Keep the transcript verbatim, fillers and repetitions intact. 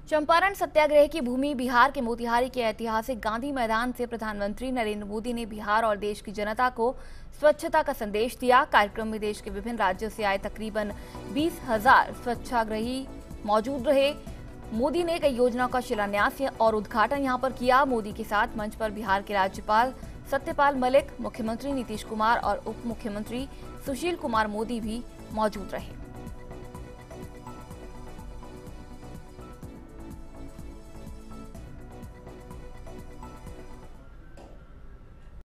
चंपारण सत्याग्रह की भूमि बिहार के मोतिहारी के ऐतिहासिक गांधी मैदान से प्रधानमंत्री नरेंद्र मोदी ने बिहार और देश की जनता को स्वच्छता का संदेश दिया। कार्यक्रम में देश के विभिन्न राज्यों से आए तकरीबन बीस हजार स्वच्छाग्रही मौजूद रहे। मोदी ने कई योजनाओं का शिलान्यास और उद्घाटन यहां पर किया। मोदी के साथ मंच पर बिहार के राज्यपाल सत्यपाल मलिक, मुख्यमंत्री नीतीश कुमार और उप मुख्यमंत्री सुशील कुमार मोदी भी मौजूद रहे।